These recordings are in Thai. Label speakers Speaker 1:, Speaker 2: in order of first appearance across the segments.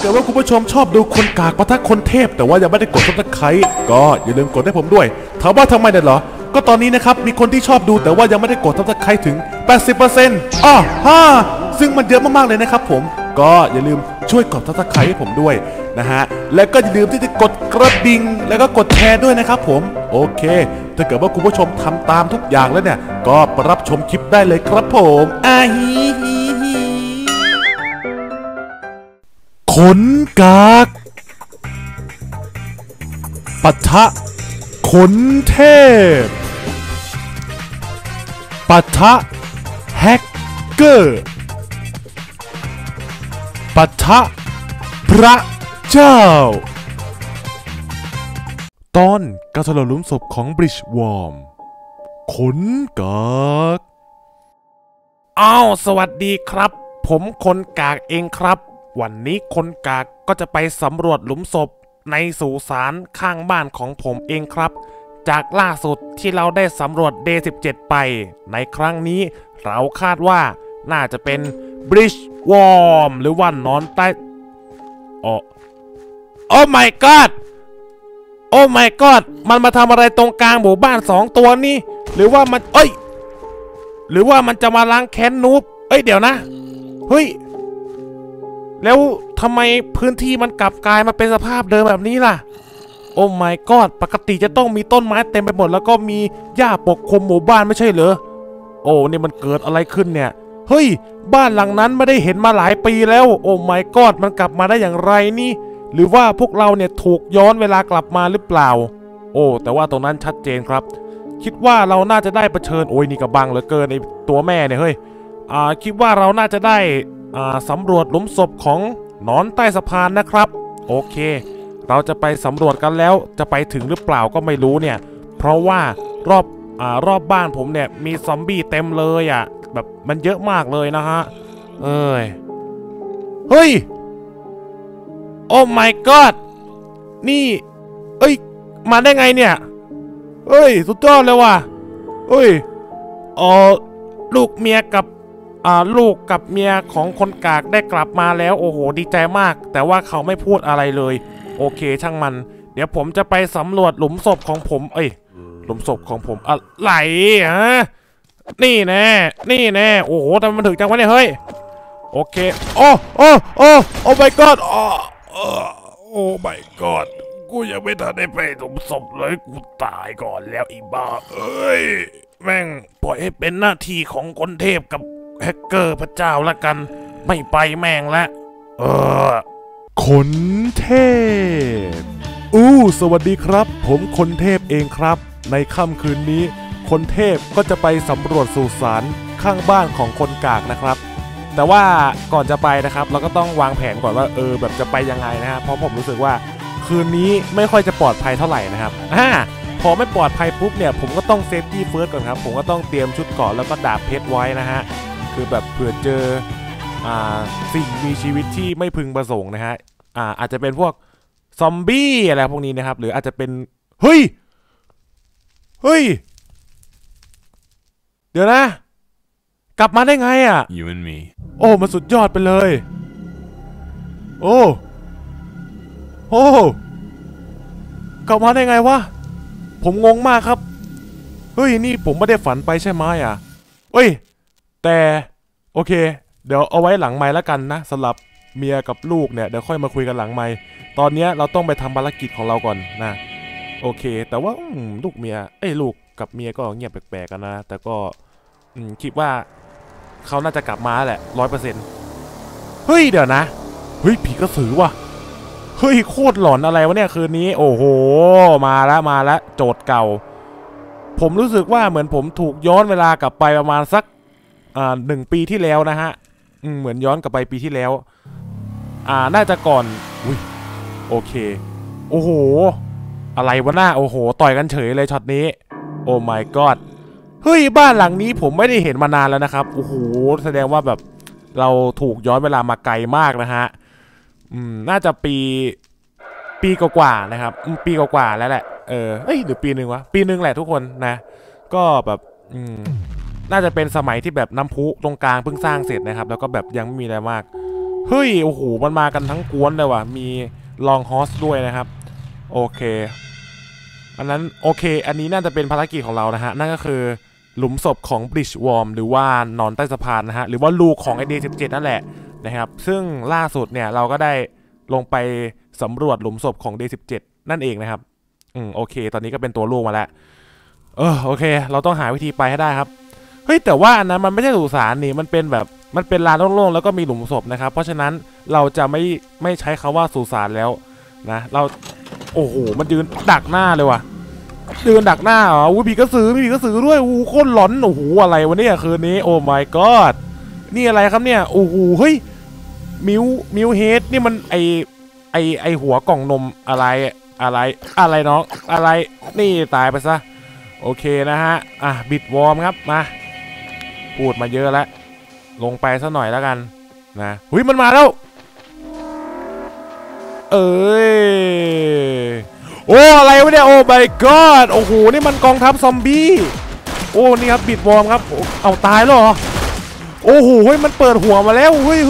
Speaker 1: กิดว่าคุณผู้ชมชอบดูคนกากปะทะคนเทพแต่ว่ายังไม่ได้กดซับสไครต์ก็อย่าลืมกดให้ผมด้วยถามว่าทำไมเนี่ยเหรอก็ตอนนี้นะครับมีคนที่ชอบดูแต่ว่ายังไม่ได้กดซับสไครต์ถึง 80% ซึ่งมันเยอะมากๆเลยนะครับผมก็อย่าลืมช่วยกดซับสไครต์ให้ผมด้วยนะฮะและก็อย่าลืมที่จะกดกระดิ่งแล้วก็กดแชร์ด้วยนะครับผมโอเคถ้าเกิดว่าคุณผู้ชมทำตามทุกอย่างแล้วเนี่ยก็รับชมคลิปได้เลยครับผมขนกากปะทะขนเทพปะทะแฮกเกอร์ปะทะพระเจ้าตอนการถล่มหลุมศพของบริชวอร์มขนกากสวัสดีครับผมคนกากเองครับวันนี้คนกากก็จะไปสำรวจหลุมศพในสุสานข้างบ้านของผมเองครับจากล่าสุดที่เราได้สำรวจ Day 17 ไปในครั้งนี้เราคาดว่าน่าจะเป็นบริชวอร์มหรือว่านอนใต้โอ้ my god โอ้ my god มันมาทำอะไรตรงกลางหมู่บ้าน2ตัวนี่หรือว่ามันหรือว่ามันจะมาล้างแค้นนูบเดี๋ยวนะเฮ้ยแล้วทำไมพื้นที่มันกลับกลายมาเป็นสภาพเดิมแบบนี้ล่ะโอ้ my god ปกติจะต้องมีต้นไม้เต็มไปหมดแล้วก็มีหญ้าปกคลุมหมู่บ้านไม่ใช่เหรอโอ้นี่มันเกิดอะไรขึ้นเนี่ยเฮ้ยบ้านหลังนั้นไม่ได้เห็นมาหลายปีแล้วโอ้ my god มันกลับมาได้อย่างไรนี่หรือว่าพวกเราเนี่ยถูกย้อนเวลากลับมาหรือเปล่าโอ้แต่ว่าตรงนั้นชัดเจนครับคิดว่าเราน่าจะได้เผชิญโอ้ยนี่กระบังเหลือเกินไอตัวแม่เนี่ยเฮ้ยคิดว่าเราน่าจะได้สำรวจหลุมศพของหนอนใต้สะพานนะครับโอเคเราจะไปสำรวจกันแล้วจะไปถึงหรือเปล่าก็ไม่รู้เนี่ยเพราะว่ารอบบ้านผมเนี่ยมีซอมบี้เต็มเลยแบบมันเยอะมากเลยนะฮะเฮ้ยโอ้ my god นี่มาได้ไงเนี่ยสุดยอดเลยว่ะลูกเมียกับลูกกับเมียของคนกากได้กลับมาแล้วโอ้โหดีใจมากแต่ว่าเขาไม่พูดอะไรเลยโอเคช่างมันเดี๋ยวผมจะไปสำรวจหลุมศพของผมหลุมศพของผมอะไรนี่แน่โอ้โหทำไมมันถึงจังวะเนี่ยเฮ้ยโอเคโอ้ my god โอ้ my god กูยังไม่ทันได้ไปหลุมศพเลยกูตายก่อนแล้วอีบ้าแม่งปล่อยให้เป็นหน้าที่ของคนเทพกับแฮกเกอร์พระเจ้าละกันไม่ไปแม่งละคนเทพสวัสดีครับผมคนเทพเองครับในค่ำคืนนี้คนเทพก็จะไปสำรวจสุสานข้างบ้านของคนกากนะครับแต่ว่าก่อนจะไปนะครับเราก็ต้องวางแผนก่อนว่าแบบจะไปยังไงนะฮะเพราะผมรู้สึกว่าคืนนี้ไม่ค่อยจะปลอดภัยเท่าไหร่นะครับพอไม่ปลอดภัยปุ๊บเนี่ยผมก็ต้องเซฟตี้เฟิร์สก่อนครับผมก็ต้องเตรียมชุดเกราะแล้วก็ดาบเพชรไว้นะฮะคือแบบเผื่อเจอสิ่งมีชีวิตที่ไม่พึงประสงค์นะฮะอาจจะเป็นพวกซอมบี้อะไรพวกนี้นะครับหรืออาจจะเป็นเฮ้ยเดี๋ยวนะกลับมาได้ไง
Speaker 2: You and me
Speaker 1: โอ้มันสุดยอดไปเลยโอ้กลับมาได้ไงวะผมงงมากครับเฮ้ยนี่ผมไม่ได้ฝันไปใช่ไหมแต่โอเคเดี๋ยวเอาไว้หลังไมค์แล้วกันนะสำหรับเมียกับลูกเนี่ยเดี๋ยวค่อยมาคุยกันหลังไมค์ตอนนี้เราต้องไปทำภารกิจของเราก่อนนะโอเคแต่ว่าลูกกับเมียก็เงียบแปลกๆกันนะแต่ก็คิดว่าเขาน่าจะกลับมาแหละ 100%เฮ้ยเดี๋ยวนะผีกระสือว่ะโคตรหลอนอะไรวะเนี่ยคืนนี้โอ้โหมาแล้วโจทย์เก่าผมรู้สึกว่าเหมือนผมถูกย้อนเวลากลับไปประมาณสัก1 ปีที่แล้วนะฮะเหมือนย้อนกลับไปปีที่แล้วน่าจะก่อนโอเคโอ้โหอะไรวะหน้าโอ้โหต่อยกันเฉยเลยช็อตนี้โอ้ my god เฮ้ยบ้านหลังนี้ผมไม่ได้เห็นมานานแล้วนะครับโอ้โหแสดงว่าแบบเราถูกย้อนเวลามาไกลมากนะฮะน่าจะปีกว่าๆนะครับปีกว่าๆแล้วแหละหรือปีหนึ่งวะปีหนึ่งแหละทุกคนนะก็แบบน่าจะเป็นสมัยที่แบบน้ำพุตรงกลางเพิ่งสร้างเสร็จนะครับแล้วก็แบบยังไม่มีอะไรมากเฮ้ยโอ้โหมันมากันทั้งกวนเลยว่ะมีลองฮอสด้วยนะครับโอเคอันนั้นโอเคอันนี้น่าจะเป็นภารกิจของเรานะฮะนั่นก็คือหลุมศพของ Bridge Worm หรือว่านอนใต้สะพานนะฮะหรือว่าลูกของไอเดย์17นั่นแหละนะครับซึ่งล่าสุดเนี่ยเราก็ได้ลงไปสำรวจหลุมศพของ Day 17นั่นเองนะครับโอเคตอนนี้ก็เป็นตัวลูกมาแล้วโอเคเราต้องหาวิธีไปให้ได้ครับเฮ้ยแต่ว่าอันนั้นมันไม่ใช่สุสานนี่มันเป็นแบบมันเป็นลานโล่งๆแล้วก็มีหลุมศพนะครับเพราะฉะนั้นเราจะไม่ใช้คำว่าสุสานแล้วนะเราโอ้โหมันยืนดักหน้าเลยว่ะยืนดักหน้าเหรอมีกระสือด้วยโคตรหลอนโอ้โหอะไรวะเนี่ยคืนนี้โอ้ my god นี่อะไรครับเนี่ยโอ้โหเฮ้ยมิวเฮดนี่มันไอหัวกล่องนมอะไรน้องอะไรนี่ตายไปซะโอเคนะฮะบิดวอร์มครับมาพูดมาเยอะแล้วลงไปซะหน่อยแล้วกันนะหุยมันมาแล้วโอ้อะไรวะเนี่ยโอ้ my god โอ้โหนี่มันกองทัพซอมบี้โอ้นี่ครับบิดวอร์มครับเอาตายแล้วเหรอโอ้โหเฮ้ยมันเปิดหัวมาแล้วเฮ้ย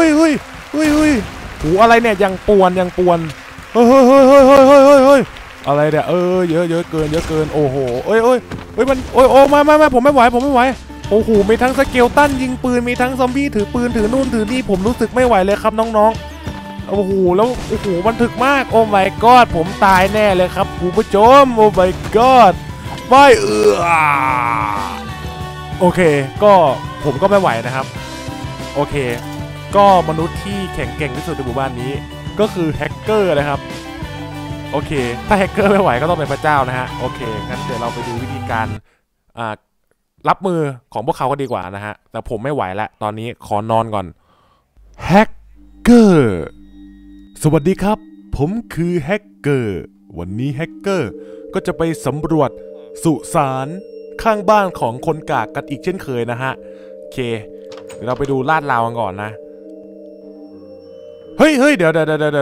Speaker 1: หูอะไรเนี่ยยังปวนเฮ้ยอะไรเนี่ยเยอะเกินโอ้โหเฮ้ยมันมาผมไม่ไหวโอ้โหมีทั้งสเกลตันยิงปืนมีทั้งซอมบี้ถือปืนถือนู่นถือนี่ผมรู้สึกไม่ไหวเลยครับน้องๆโอ้โหแล้วโอ้โหมันถึกมากโอ้ my god ผมตายแน่เลยครับคุณผู้ชมโอ้ my god ไม่โอเคก็ผมก็ไม่ไหวนะครับโอเคก็มนุษย์ที่แข็งแกร่งที่สุดในหมู่บ้านนี้ก็คือแฮกเกอร์นะครับโอเคถ้าแฮกเกอร์ไม่ไหวก็ต้องเป็นพระเจ้านะฮะโอเคงั้นเดี๋ยวเราไปดูวิธีการรับมือของพวกเขาก็ดีกว่านะฮะแต่ผมไม่ไหวแล้วตอนนี้ขอนอนก่อนแฮกเกอร์สวัสดีครับผมคือแฮกเกอร์วันนี้แฮกเกอร์ก็จะไปสำรวจสุสานข้างบ้านของคนกากกันอีกเช่นเคยนะฮะโอเคเดี๋ยวเราไปดูลาดราวกันก่อนนะเฮ้ยเดี๋ยว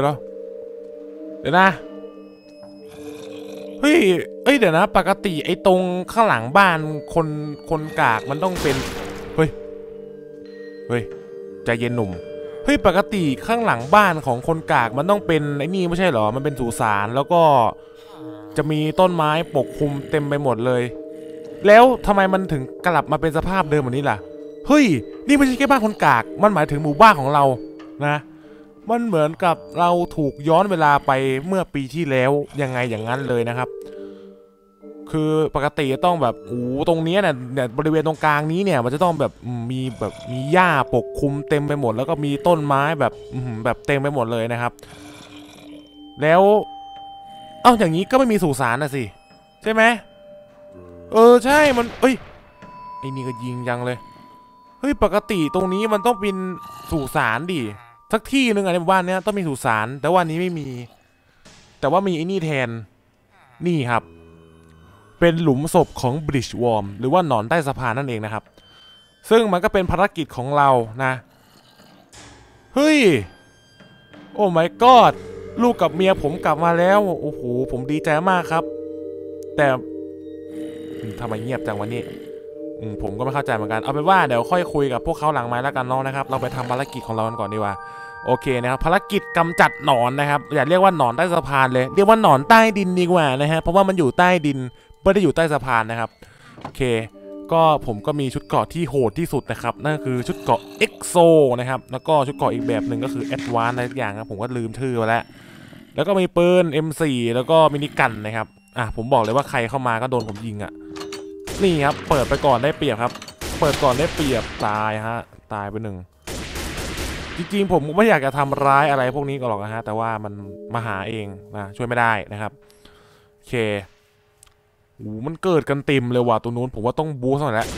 Speaker 1: นะเฮ้ยเดี๋ยวนะปกติไอ้ตรงข้างหลังบ้านคนกากมันต้องเป็นเฮ้ยใจเย็นหนุ่มเฮ้ยปกติข้างหลังบ้านของคนกากมันต้องเป็นไอ้นี่ไม่ใช่เหรอมันเป็นสุสานแล้วก็จะมีต้นไม้ปกคลุมเต็มไปหมดเลยแล้วทำไมมันถึงกลับมาเป็นสภาพเดิมแบบนี้ล่ะเฮ้ยนี่ไม่ใช่แค่บ้านคนกากมันหมายถึงหมู่บ้านของเรานะมันเหมือนกับเราถูกย้อนเวลาไปเมื่อปีที่แล้วยังไงอย่างนั้นเลยนะครับคือปกติจะต้องแบบตรงนี้เนี่ยบริเวณตรงกลางนี้เนี่ยมันจะต้องแบบมีหญ้าปกคลุมเต็มไปหมดแล้วก็มีต้นไม้แบบเต็มไปหมดเลยนะครับแล้วอย่างนี้ก็ไม่มีสุสานนะสิใช่ไหมใช่มันไอ้นี่ก็ยิงยังเลยเฮ้ยปกติตรงนี้มันต้องเป็นสุสานดิสักที่หนึ่งในบ้านเนี้ยต้องมีสุสานแต่ว่านี้ไม่มีแต่ว่ามีไอ้นี่แทนนี่ครับเป็นหลุมศพของ Bridge Worm หรือว่าหนอนใต้สะพานนั่นเองนะครับซึ่งมันก็เป็นภารกิจของเรานะเฮ้ยโอ้ my god ลูกกับเมียผมกลับมาแล้วโอ้โหผมดีใจมากครับแต่ทำไมเงียบจังวันนี้ผมก็ไม่เข้าใจเหมือนกันเอาเป็นว่าเดี๋ยวค่อยคุยกับพวกเขาหลังไม้แล้วกันน้องนะครับเราไปทำภารกิจของเรากันก่อนดีกว่าโอเคนะครับภารกิจกำจัดหนอนนะครับอย่าเรียกว่าหนอนใต้สะพานเลยเรียกว่าหนอนใต้ดินดีกว่านะฮะเพราะว่ามันอยู่ใต้ดินไม่ได้อยู่ใต้สะพานนะครับโอเคก็ผมก็มีชุดเกราะที่โหดที่สุดนะครับนั่นคือชุดเกราะ EXO นะครับแล้วก็ชุดเกราะอีกแบบหนึ่งก็คือ Advanced อะไรอย่างครับผมก็ลืมชื่อไปแล้วก็มีปืน M4 แล้วก็มินิกันนะครับผมบอกเลยว่าใครเข้ามาก็โดนผมยิงนี่ครับเปิดไปก่อนได้เปรียบครับเปิดก่อนได้เปรียบตายฮะตายไปหนึ่งจริงๆผมไม่อยากจะทำร้ายอะไรพวกนี้ก็หรอกนะฮะแต่ว่ามันมาหาเองนะช่วยไม่ได้นะครับโอเคมันเกิดกันเต็มเลยว่ะตัวนู้นผมว่าต้องบูสต์หน่อยแล้ว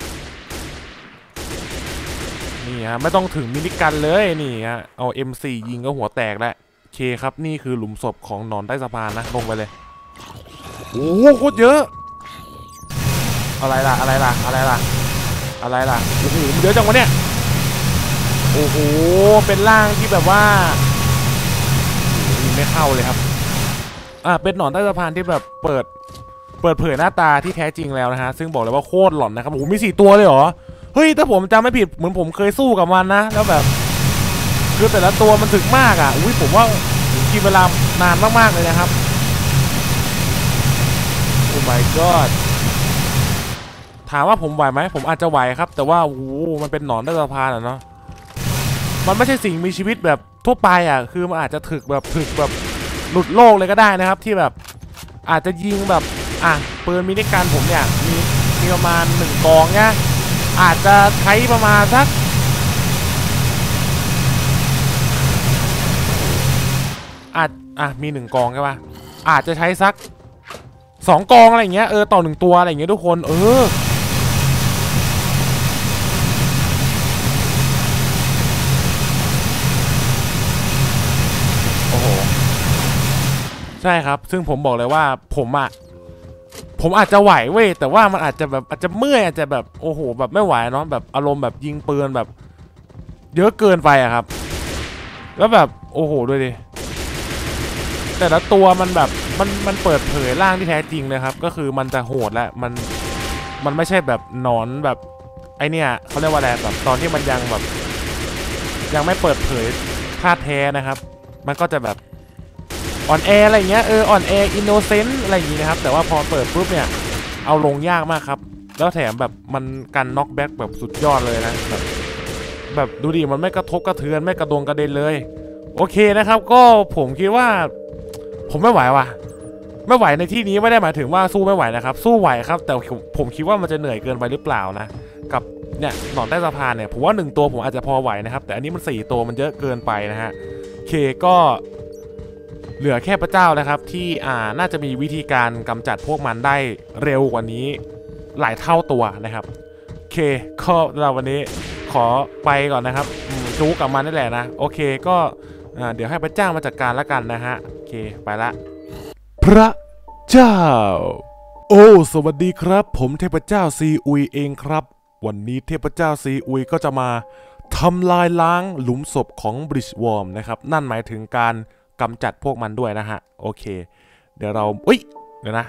Speaker 1: นี่ฮะไม่ต้องถึงมินิกันเลยนี่ฮะเอา M4 ยิงก็หัวแตกแล้วโอเคครับนี่คือหลุมศพของหนอนใต้สะพานนะลงไปเลยโอ้โหโคตรเยอะอะไรล่ะโอ้โหเยอะจังวะเนี่ยโอ้โหเป็นร่างที่แบบว่าไม่เข้าเลยครับเป็นหนอนใต้สะพานที่แบบเปิดเผยหน้าตาที่แท้จริงแล้วนะฮะซึ่งบอกเลยว่าโคตรหลอนนะครับโอ้โหมี4 ตัวเลยเหรอเฮ้ยถ้าผมจำไม่ผิดเหมือนผมเคยสู้กับมันนะแล้วแบบคือแต่ละตัวมันถึกมากอ่ะอุ้ยผมว่ากินเวลานานมากๆเลยนะครับโอ้ my god ถามว่าผมไหวไหมผมอาจจะไหวครับแต่ว่าโอ้มันเป็นหนอนใต้สะพานอ่ะเนาะมันไม่ใช่สิ่งมีชีวิตแบบทั่วไปอ่ะคือมันอาจจะถึกแบบหลุดโลกเลยก็ได้นะครับที่แบบอาจจะยิงแบบปืนมินิกันผมเนี่ยมีประมาณ1 กองเนี่ยอาจจะใช้ประมาณสักมี1 กองใช่ป่ะอาจจะใช้สัก2 กองอะไรอย่างเงี้ยต่อ1 ตัวอะไรอย่างเงี้ยทุกคนโอ้โหใช่ครับซึ่งผมบอกเลยว่าผมอาจจะไหวเว้ยแต่ว่ามันอาจจะเมื่อยอาจจะแบบโอ้โหแบบไม่ไหวเนาะแบบอารมณ์แบบยิงปืนแบบเยอะเกินไปอะครับแล้วแบบโอ้โหด้วยดิแต่ละตัวมันแบบมันเปิดเผยร่างที่แท้จริงเลยครับก็คือมันจะโหดและมันไม่ใช่แบบหนอนแบบไอเนี่ยเขาเรียกว่าอะไรแบบตอนที่มันยังแบบยังไม่เปิดเผยท่าแท้นะครับมันก็จะแบบอ่อนแออะไรเงี้ยอ่อนแออินโนเซนต์อะไรอย่างงี้นะครับแต่ว่าพอเปิดปุ๊บเนี่ยเอาลงยากมากครับแล้วแถมแบบมันกันน็อกแบ็กแบบสุดยอดเลยนะแบบดูดิมันไม่กระทบกระเทือนไม่กระดงกระเด็นเลยโอเคนะครับก็ผมคิดว่าผมไม่ไหวว่ะไม่ไหวในที่นี้ไม่ได้หมายถึงว่าสู้ไม่ไหวนะครับสู้ไหวครับแต่ผมคิดว่ามันจะเหนื่อยเกินไปหรือเปล่านะกับเนี่ยหนอนใต้สะพานเนี่ยผมว่า1 ตัวผมอาจจะพอไหวนะครับแต่อันนี้มัน4 ตัวมันเยอะเกินไปนะฮะโอเคก็เหลือแค่พระเจ้านะครับที่น่าจะมีวิธีการกำจัดพวกมันได้เร็วกว่านี้หลายเท่าตัวนะครับโอเคก็เราวันนี้ขอไปก่อนนะครับจู๊กับมันนี่แหละนะโอเคก็เดี๋ยวให้พระเจ้ามาจัดการแล้วกันนะฮะโอเคไปละพระเจ้าโอ้สวัสดีครับผมเทพเจ้าซีอุยเองครับวันนี้เทพเจ้าซีอุยก็จะมาทำลายล้างหลุมศพของบริชวอร์มนะครับนั่นหมายถึงการกำจัดพวกมันด้วยนะฮะโอเคเดี๋ยวเราเดี๋ยวนะ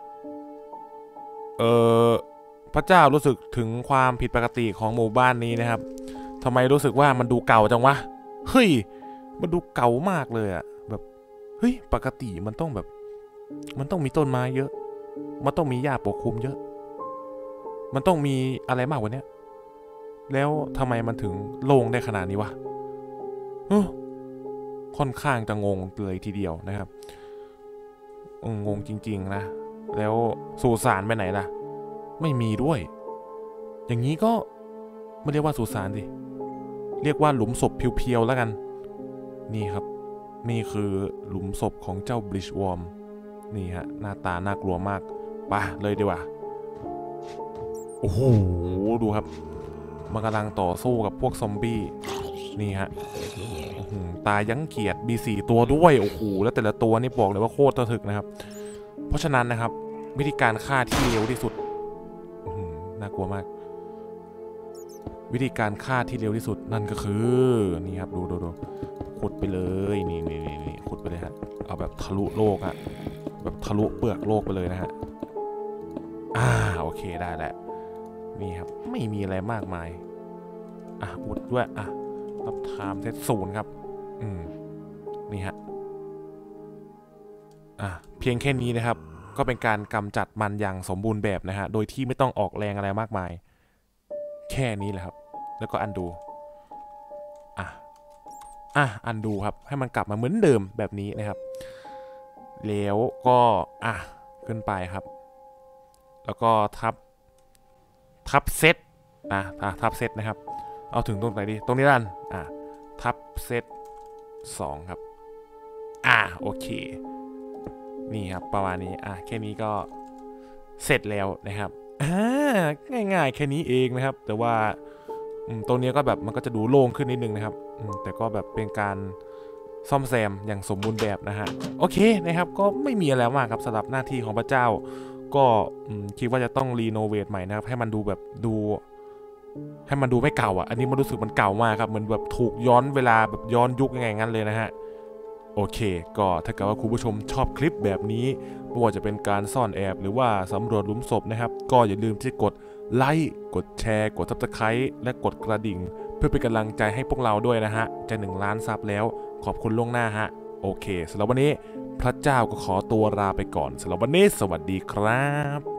Speaker 1: พระเจ้ารู้สึกถึงความผิดปกติของหมู่บ้านนี้นะครับทำไมรู้สึกว่ามันดูเก่าจังวะเฮ้ยมันดูเก่ามากเลยอะแบบเฮ้ยปกติมันต้องแบบมันต้องมีต้นไม้เยอะมันต้องมีหญ้าปกคลุมเยอะมันต้องมีอะไรมากกว่านี้แล้วทำไมมันถึงโล่งได้ขนาดนี้วะค่อนข้างจะงงเลยทีเดียวนะครับงงจริงๆนะแล้วสุสานไปไหนล่ะไม่มีด้วยอย่างนี้ก็ไม่เรียกว่าสุสานดิเรียกว่าหลุมศพเพียวๆแล้วกันนี่ครับนี่คือหลุมศพของเจ้าบริชวอร์มนี่ฮะหน้าตาน่ากลัวมากไปเลยดีกว่าโอ้โหดูครับมันกำลังต่อสู้กับพวกซอมบี้นี่ฮะตายยั้งเกียดมี4 ตัวด้วยโอ้โหแล้วแต่ละตัวนี่บอกเลยว่าโคตรตะถึกนะครับเพราะฉะนั้นนะครับวิธีการฆ่าที่เร็วที่สุดน่ากลัวมากวิธีการฆ่าที่เร็วที่สุดนั่นก็คือนี่ครับดูขุดไปเลยนี่ขุดไปเลยฮะเอาแบบทะลุโลกฮะแบบทะลุเปลือกโลกไปเลยนะฮะโอเคได้แหละนี่ครับไม่มีอะไรมากมายอุดด้วยรับไทม์เซต0ครับนี่ฮะเพียงแค่นี้นะครับก็เป็นการกำจัดมันอย่างสมบูรณ์แบบนะฮะโดยที่ไม่ต้องออกแรงอะไรมากมายแค่นี้แหละครับแล้วก็อันดูอันดูครับให้มันกลับมาเหมือนเดิมแบบนี้นะครับแล้วก็ขึ้นไปครับแล้วก็ทับเซตทับเซตนะครับเอาถึงตรงไหนดีตรงนี้ด้านทับเซต2ครับโอเคนี่ครับประมาณนี้แค่นี้ก็เสร็จแล้วนะครับง่ายๆแค่นี้เองนะครับแต่ว่าตรงนี้ก็แบบมันก็จะดูโล่งขึ้นนิดนึงนะครับแต่ก็แบบเป็นการซ่อมแซมอย่างสมบูรณ์แบบนะฮะโอเคนะครับก็ไม่มีอะไรมากครับสำหรับหน้าที่ของพระเจ้าก็คิดว่าจะต้องรีโนเวทใหม่นะครับให้มันดูแบบให้มันดูไม่เก่าอันนี้มันรู้สึกมันเก่ามากครับเหมือนแบบถูกย้อนเวลาแบบย้อนยุคยังไงงั้นเลยนะฮะโอเคก็ถ้าเกิดว่าคุณผู้ชมชอบคลิปแบบนี้ไม่ว่าจะเป็นการซ่อนแอบหรือว่าสำรวจหลุมศพนะครับก็อย่าลืมที่กดไลค์กดแชร์กด Subscribe และกดกระดิ่งเพื่อเป็นกำลังใจให้พวกเราด้วยนะฮะจะ1 ล้านซับแล้วขอบคุณล่วงหน้าฮะโอเคสำหรับวันนี้พระเจ้าก็ขอตัวลาไปก่อนสำหรับวันนี้สวัสดีครับ